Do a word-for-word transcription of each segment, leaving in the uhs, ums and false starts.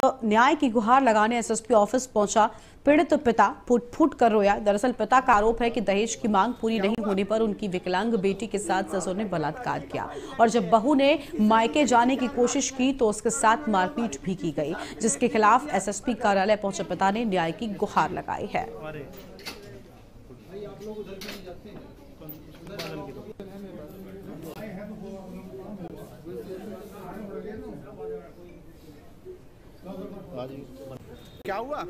न्याय की गुहार लगाने एसएसपी ऑफिस पहुंचा पीड़ित पिता फूट फूट कर रोया। दरअसल पिता का आरोप है कि दहेज की मांग पूरी नहीं होने पर उनकी विकलांग बेटी के साथ ससुर ने बलात्कार किया और जब बहू ने मायके जाने की कोशिश की तो उसके साथ मारपीट भी की गई, जिसके खिलाफ एसएसपी कार्यालय पहुंचे पिता ने न्याय की गुहार लगाई है। क्या हुआ?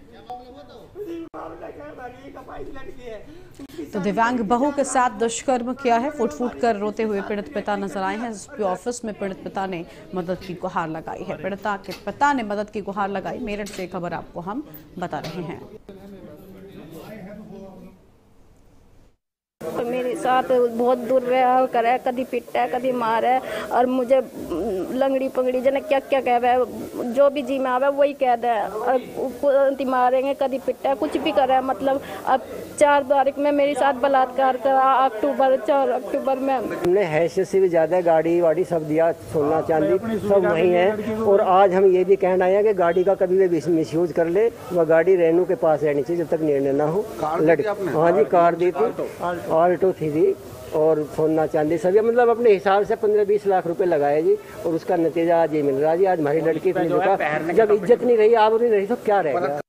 तो दिव्यांग बहू के साथ दुष्कर्म किया है। फुट फुट कर रोते हुए पीड़ित पिता नजर आए हैं। एसपी ऑफिस में पीड़ित पिता ने मदद की गुहार लगाई है। पीड़िता के पिता ने मदद की गुहार लगाई। मेरठ से खबर आपको हम बता रहे हैं। तो मेरे साथ बहुत दुर्व्यवहार करा है, कभी पिटा है कभी मारा है और मुझे लंगड़ी पंगड़ी जने क्या क्या कह रहा है, जो भी जी में आ रहा है वही कह रहा है और मारेंगे कभी पिटा है, कुछ भी कर रहा है। मतलब अब चार तारीख में मेरे साथ बलात्कार करा, अक्टूबर चार अक्टूबर में हमने हैसियत से भी ज्यादा गाड़ी वाड़ी सब दिया, सोना चांदी सब वही है। और आज हम ये भी कहना आए हैं कि गाड़ी का कभी भी मिसयूज कर ले वह गाड़ी रेनू के पास रहनी चाहिए जब तक निर्णय ना हो। लड़की हाँ जी कार दी थी, ऑल्टो थी जी और सोना चांदी सभी, मतलब अपने हिसाब से पंद्रह बीस लाख रुपए लगाए जी और उसका नतीजा आज ये मिल रहा है जी। आज हमारी लड़की इतनी जब इज्जत नहीं रही, आप नहीं रही तो क्या रहेगा।